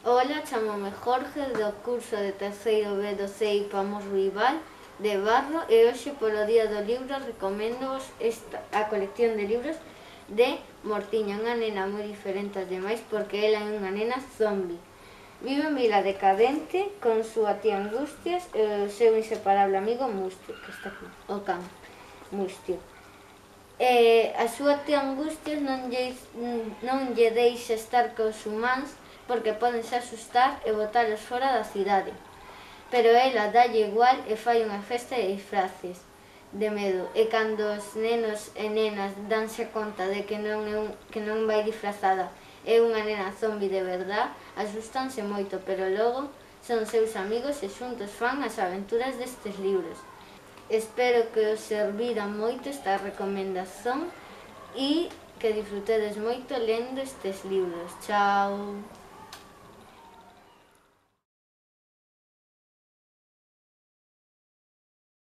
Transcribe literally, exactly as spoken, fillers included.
Ola, chamome Jorge do curso de terceiro B do C I P Amos Ruibal de Barro e hoxe polo Día do Libro recoméndoos esta, a colección de libros de Mortiña, unha nena moi diferente ás demais porque ela é unha nena zombi. Vive en Vila Decadente con súa tía Angustias e o seu inseparable amigo Mustio, que está aquí, o can, Mustio. E a súa tía Angustias non lle, non lle deixa estar cos humanos porque poden se asustar e botalos fora da cidade. Pero ela dalle igual e fai unha festa de disfraces de medo. E cando os nenos e nenas danse conta de que non, é un, que non vai disfrazada é unha nena zombi de verdad, asustanse moito, pero logo son seus amigos e xuntos fan as aventuras destes libros. Espero que os servira moito esta recomendación e que disfrutedes moito lendo estes libros. Chao!